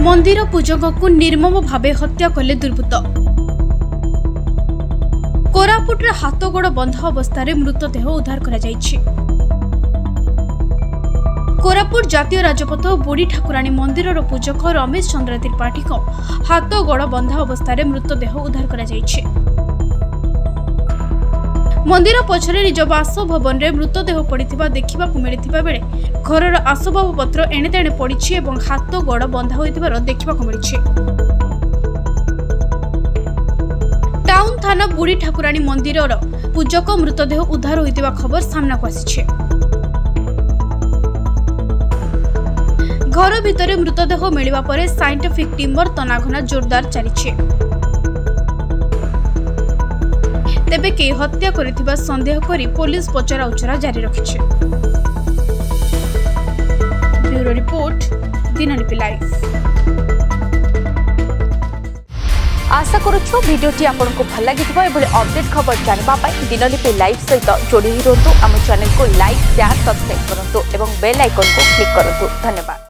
मंदिर पूजक को निर्मम भावे हत्या कले दुर्बृत्त। कोरापुट हाथ गोड़ बंध अवस्था मृतदेह उद्धार करा जायछि। कोरापुट जातीय राजपथ बुढ़ी ठाकुराणी मंदिर पूजक रमेश चंद्र त्रिपाठी को हाथ गोड़ बंध अवस्था मृतदेह उद्धार करा जायछि। मंदिर पछरे निज बासभवन में मृतदेह पड़ा देखा मिलता बेले घर आसबाब पत्र एणे तेणे पड़ी और हाथ गोड़ बंधा होइतिबार देखा मिली। टाउन थाना बुढ़ी ठाकुराणी मंदिर पूजक मृतदेह उद्धार होइतिबा खबर सामना को आसी। घर भितर मृतदेह मिलवा पर साइंटिफिक टीमर तनाघना जोरदार चली। तेबे के हत्या करिथिबा संदेह करी पुलिस पचरा उचरा जारी रखिছে। Bureau report Dinalipi live. आशा करूछु वीडियोटी आपनको भल लागिथिबो एभली अपडेट खबर जानबा पाई दिनलिपि लाइव सहित जोड़ी रहंतु। आम चैनल को लाइक शेयर सब्सक्राइब करंतु एवं बेल आइकन को क्लिक करंतु। धन्यवाद।